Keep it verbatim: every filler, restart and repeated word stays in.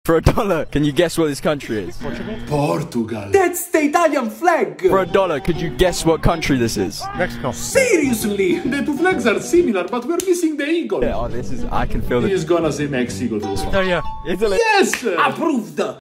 For a dollar, can you guess what this country is? Portugal. Portugal. That's the Italian flag! For a dollar, could you guess what country this is? Mexico. Seriously? The two flags are similar, but we're missing the eagle. Yeah, oh, this is, I can feel it. He's gonna say Mexico this one. Italy. Italy. Yes! Approved!